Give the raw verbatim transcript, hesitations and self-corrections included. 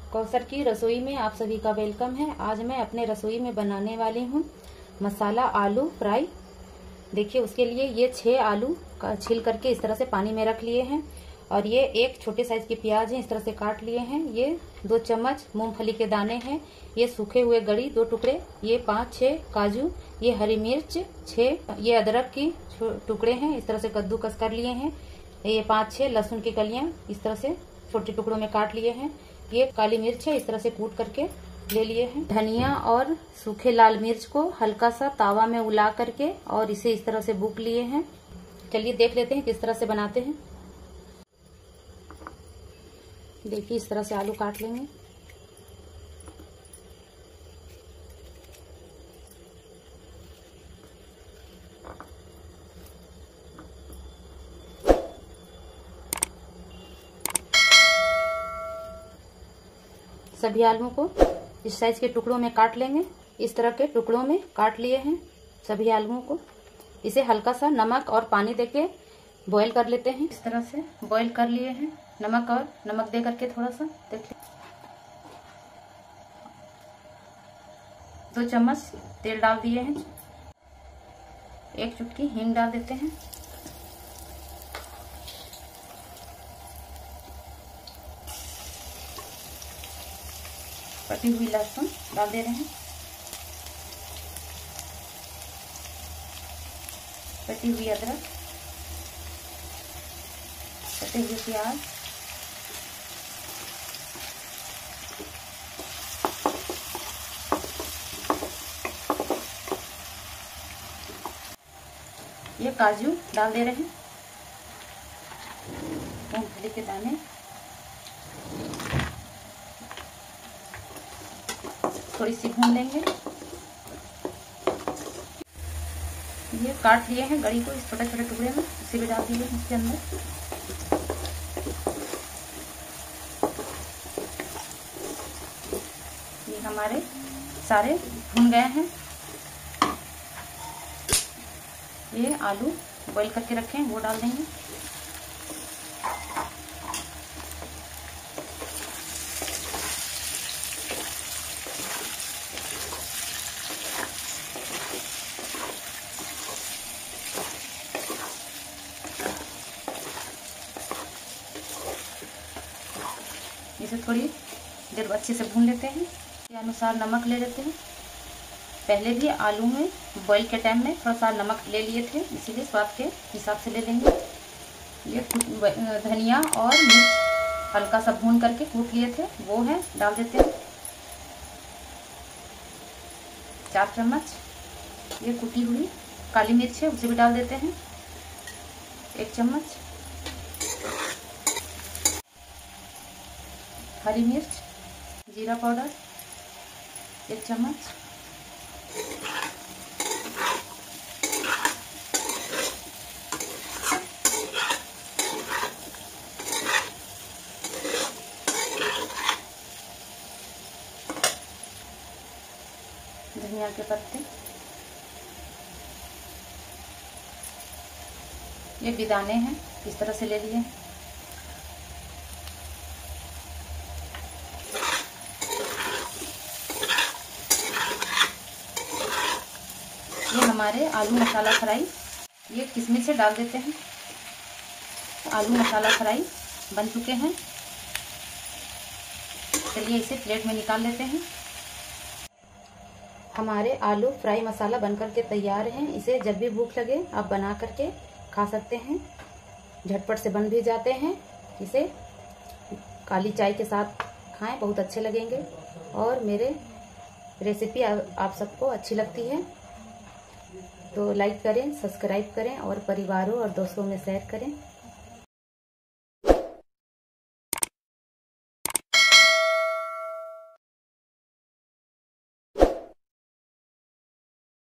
कौसर की रसोई में आप सभी का वेलकम है। आज मैं अपने रसोई में बनाने वाली हूँ मसाला आलू फ्राई। देखिए, उसके लिए ये छह आलू का छील करके इस तरह से पानी में रख लिए हैं और ये एक छोटे साइज की प्याज है, इस तरह से काट लिए हैं। ये दो चम्मच मूंगफली के दाने हैं, ये सूखे हुए गड़ी दो टुकड़े, ये पाँच छह काजू, ये हरी मिर्च छह, ये अदरक की टुकड़े हैं, इस तरह से कद्दूकस कर लिए हैं। ये पाँच छह लहसुन की कलियां इस तरह से छोटे टुकड़ों में काट लिए हैं। ये काली मिर्च है, इस तरह से कूट करके ले लिए हैं। धनिया और सूखे लाल मिर्च को हल्का सा तावा में उला करके और इसे इस तरह से बुक लिए हैं। चलिए देख लेते हैं किस तरह से बनाते हैं। देखिए, इस तरह से आलू काट लेंगे। सभी आलुओं को इस साइज के टुकड़ों में काट लेंगे। इस तरह के टुकड़ों में काट लिए हैं सभी आलुओं को। इसे हल्का सा नमक और पानी देके बॉईल कर लेते हैं। इस तरह से बॉईल कर लिए हैं, नमक और नमक दे करके थोड़ा सा। देखिए, दो चम्मच तेल डाल दिए हैं, एक चुटकी हींग डाल देते हैं, कटी हुई लहसुन डाल दे रहे हैं, कटी हुई अदरक, कटे हुए प्याज, ये काजू डाल दे रहे हैं, मूंगफली के दाने, थोड़ी सी भून लेंगे। ये काट लिए हैं गड़ी को इस छोटे छोटे टुकड़े में, इसे भी डाल दिए इसके अंदर। ये हमारे सारे भून गए हैं। ये आलू बॉईल करके रखे हैं वो डाल देंगे। इसे थोड़ी देर अच्छे से भून लेते हैं। के अनुसार नमक ले लेते हैं। पहले भी आलू में बॉईल के टाइम में थोड़ा सा नमक ले लिए थे, इसीलिए स्वाद के हिसाब से ले लेंगे। ये धनिया और मिर्च हल्का सा भून करके कूट लिए थे वो है, डाल देते हैं चार चम्मच। ये कुटी हुई काली मिर्च है, उसे भी डाल देते हैं एक चम्मच। हरी मिर्च, जीरा पाउडर एक चम्मच, धनिया के पत्ते, ये बिदाने हैं, इस तरह से ले लिए। ये हमारे आलू मसाला फ्राई, ये किशमिश से डाल देते हैं। आलू मसाला फ्राई बन चुके हैं। चलिए इसे प्लेट में निकाल लेते हैं। हमारे आलू फ्राई मसाला बनकर के तैयार हैं। इसे जब भी भूख लगे आप बना करके खा सकते हैं, झटपट से बन भी जाते हैं। इसे काली चाय के साथ खाएं, बहुत अच्छे लगेंगे। और मेरे रेसिपी आप सबको अच्छी लगती है तो लाइक करें, सब्सक्राइब करें और परिवारों और दोस्तों में शेयर करें।